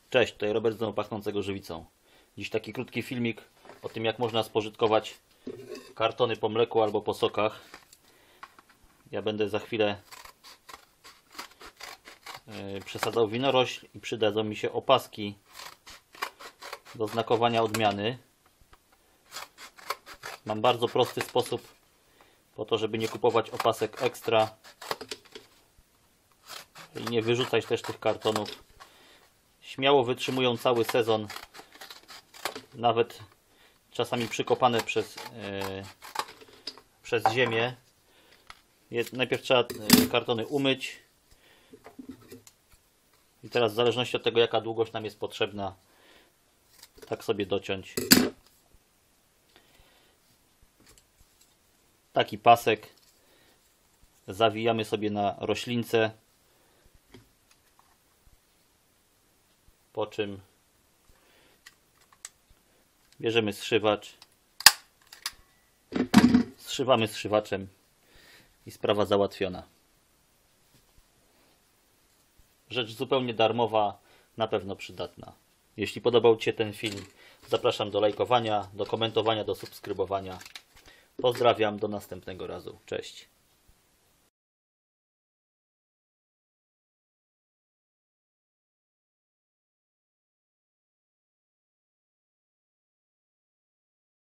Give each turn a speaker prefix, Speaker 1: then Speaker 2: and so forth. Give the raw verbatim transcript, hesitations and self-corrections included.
Speaker 1: Cześć, tutaj Robert znowu pachnącego żywicą. Dziś taki krótki filmik o tym, jak można spożytkować kartony po mleku albo po sokach. Ja będę za chwilę yy, przesadzał winorośl i przydadzą mi się opaski do znakowania odmiany. Mam bardzo prosty sposób po to, żeby nie kupować opasek ekstra i nie wyrzucać też tych kartonów. Śmiało wytrzymują cały sezon, nawet czasami przykopane przez, yy, przez ziemię. Jest, najpierw trzeba yy, kartony umyć i teraz w zależności od tego, jaka długość nam jest potrzebna, tak sobie dociąć. Taki pasek zawijamy sobie na roślince, po czym bierzemy zszywacz, zszywamy zszywaczem i sprawa załatwiona. Rzecz zupełnie darmowa, na pewno przydatna. Jeśli podobał Ci się ten film, zapraszam do lajkowania, do komentowania, do subskrybowania. Pozdrawiam, do następnego razu. Cześć.